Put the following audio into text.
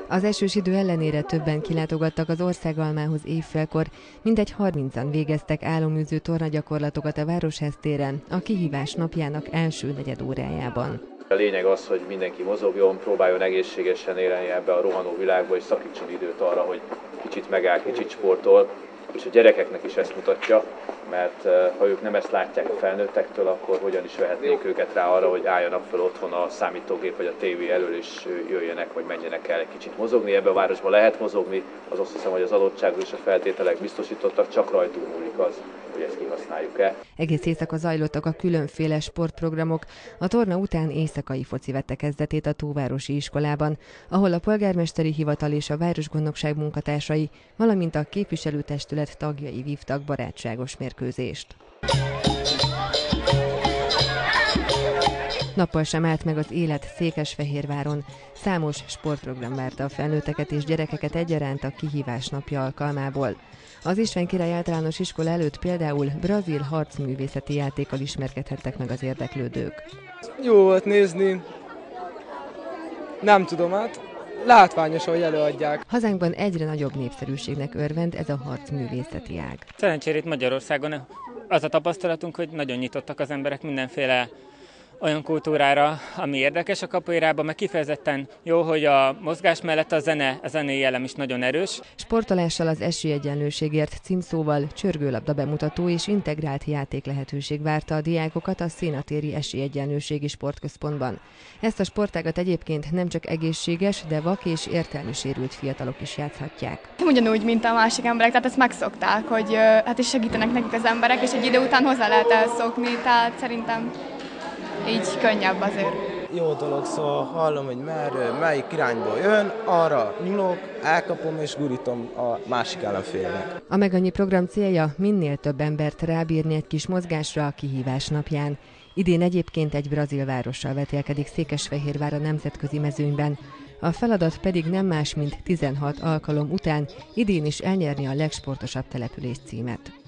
Az esős idő ellenére többen kilátogattak az Országalmához évfélkor, mintegy 30-an végeztek áloműző tornagyakorlatokat a Városház téren a kihívás napjának első negyedórájában. A lényeg az, hogy mindenki mozogjon, próbáljon egészségesen élni ebbe a rohanó világba, és szakítson időt arra, hogy kicsit megáll, kicsit sportol, és a gyerekeknek is ezt mutatja, mert ha ők nem ezt látják a felnőttektől, akkor hogyan is vehetnénk őket rá arra, hogy álljanak fel otthon a számítógép vagy a tévé elől, és jöjjenek, vagy menjenek el egy kicsit mozogni. Ebben a városban lehet mozogni, az azt hiszem, hogy az adottságok és a feltételek biztosítottak, csak rajtunk múlik az, hogy ezt kihasználjuk-e. Egész éjszaka zajlottak a különféle sportprogramok. A torna után éjszakai foci vette kezdetét a Tóvárosi Iskolában, ahol a polgármesteri hivatal és a városgondnokság munkatársai, valamint a képviselőtestület tagjai vívtak barátságos mérkőzést. Nappal sem állt meg az élet Székesfehérváron. Számos sportprogram várta a felnőtteket és gyerekeket egyaránt a kihívás napja alkalmából. Az István Király Általános Iskola előtt például brazil harcművészeti játékkal ismerkedhettek meg az érdeklődők. Jó volt nézni, nem tudom, hát látványos, hogy előadják. Hazánkban egyre nagyobb népszerűségnek örvend ez a harcművészeti ág. Szerencsére itt Magyarországon az a tapasztalatunk, hogy nagyon nyitottak az emberek mindenféle olyan kultúrára, ami érdekes a capoeirában, meg kifejezetten jó, hogy a mozgás mellett a zenei elem is nagyon erős. Sportolással, az esélyegyenlőségért címszóval csörgőlabda bemutató és integrált játék lehetőség várta a diákokat a Szénatéri Esélyegyenlőségi Sportközpontban. Ezt a sportágat egyébként nem csak egészséges, de vak és értelmi sérült fiatalok is játszhatják. Ugyanúgy, mint a másik emberek, tehát ezt megszokták, hogy hát is segítenek nekik az emberek, és egy idő után hozzá lehet elszokni, tehát szerintem így könnyebb azért. Jó dolog, szóval hallom, hogy melyik irányból jön, arra nyúlok, elkapom és gurítom a másik ellenfélnek. A Megannyi program célja minél több embert rábírni egy kis mozgásra a kihívás napján. Idén egyébként egy brazil várossal vetélkedik Székesfehérvár a nemzetközi mezőnyben. A feladat pedig nem más, mint 16 alkalom után idén is elnyerni a legsportosabb település címet.